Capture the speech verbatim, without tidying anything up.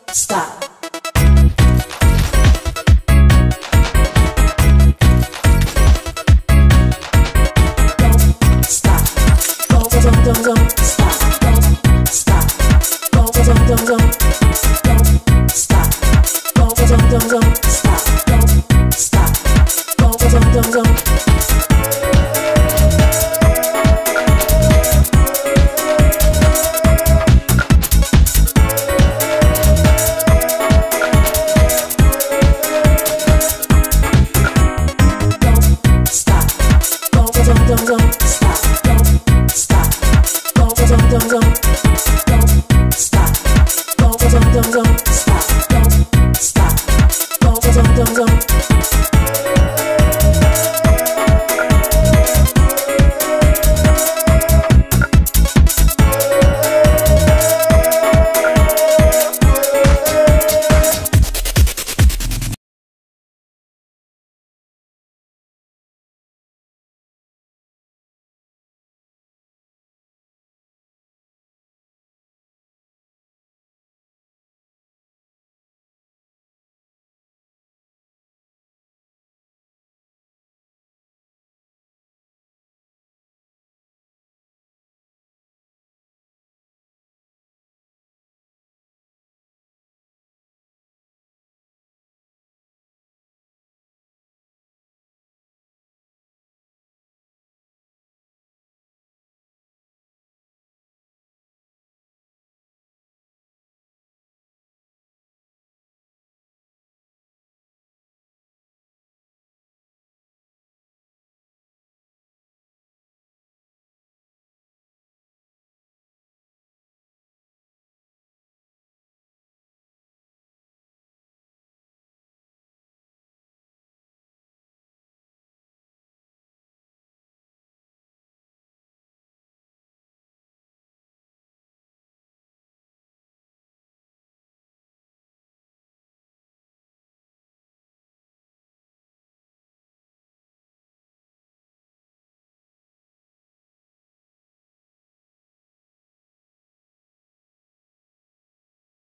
stop. Don't stop. Don't, don't, don't, don't stop. Don't stop. Don't, don't, don't, don't. Don't stop. Don't, don't, don't, don't stop. Don't stop. Don't, don't, don't, don't. Don't, don't stop, don't stop, don't, don't, don't, don't, don't stop, don't, don't, don't, don't stop, don't stop, don't, don't, don't, don't.